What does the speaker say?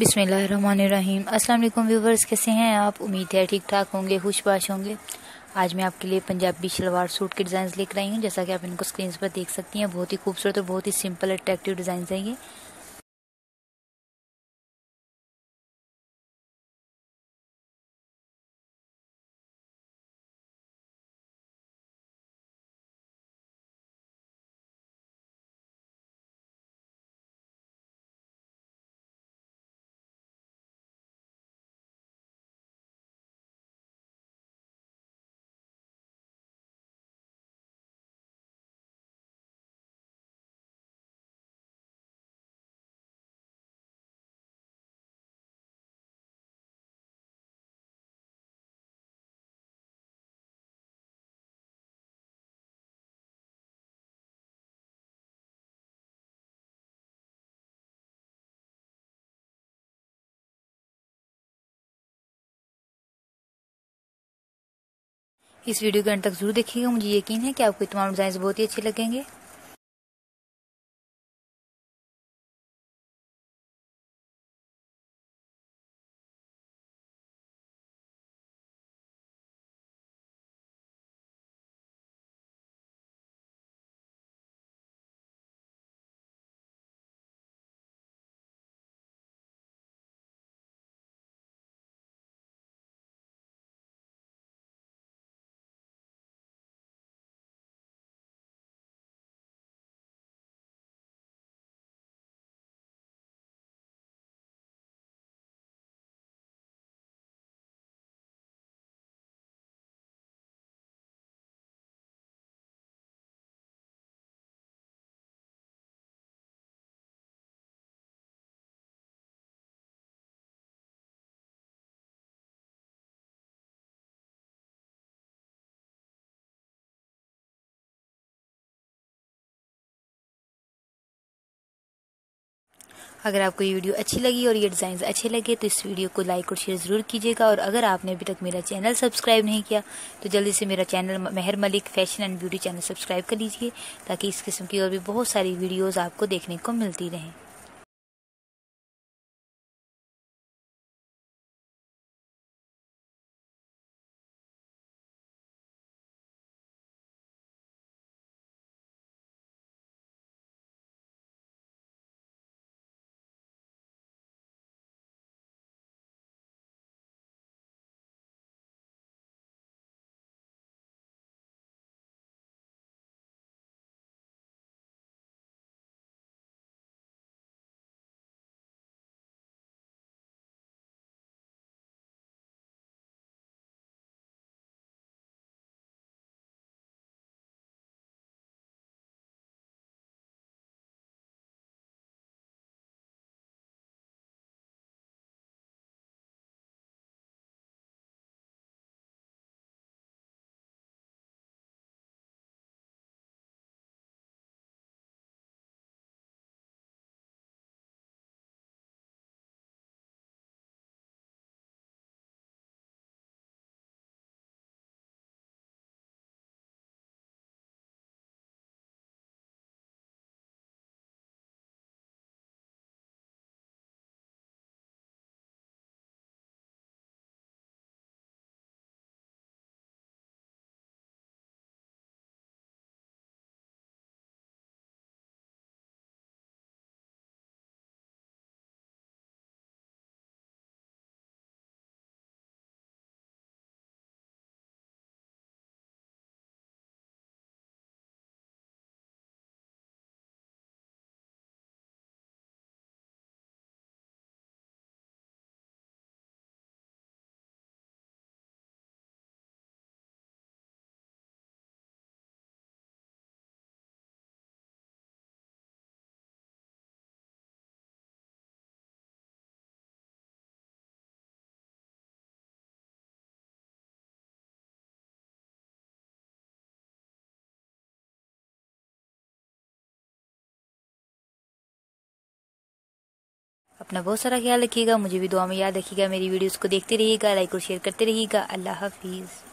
बिस्मिल्लाहिर्रहमानिर्रहीम। अस्सलाम वालेकुम व्यूवर्स, कैसे हैं आप? उम्मीद है ठीक ठाक होंगे, खुशबाश होंगे। आज मैं आपके लिए पंजाबी शलवार सूट के डिज़ाइन लेकर आई हूँ। जैसा कि आप इनको स्क्रीन पर देख सकती हैं, बहुत ही खूबसूरत और बहुत ही सिंपल अट्रैक्टिव डिज़ाइन है ये। इस वीडियो के अंत तक जरूर देखिएगा, मुझे यकीन है कि आपको तमाम डिज़ाइन बहुत ही अच्छे लगेंगे। अगर आपको ये वीडियो अच्छी लगी और ये डिज़ाइन अच्छे लगे तो इस वीडियो को लाइक और शेयर ज़रूर कीजिएगा। और अगर आपने अभी तक मेरा चैनल सब्सक्राइब नहीं किया तो जल्दी से मेरा channel mehr Malik fashion and beauty channel subscribe कर लीजिए, ताकि इस किस्म की और भी बहुत सारी वीडियोज़ आपको देखने को मिलती रहें। अपना बहुत सारा ख्याल रखिएगा, मुझे भी दुआ में याद रखिएगा। मेरी वीडियोस को देखते रहिएगा, लाइक और शेयर करते रहिएगा। अल्लाह हाफिज़।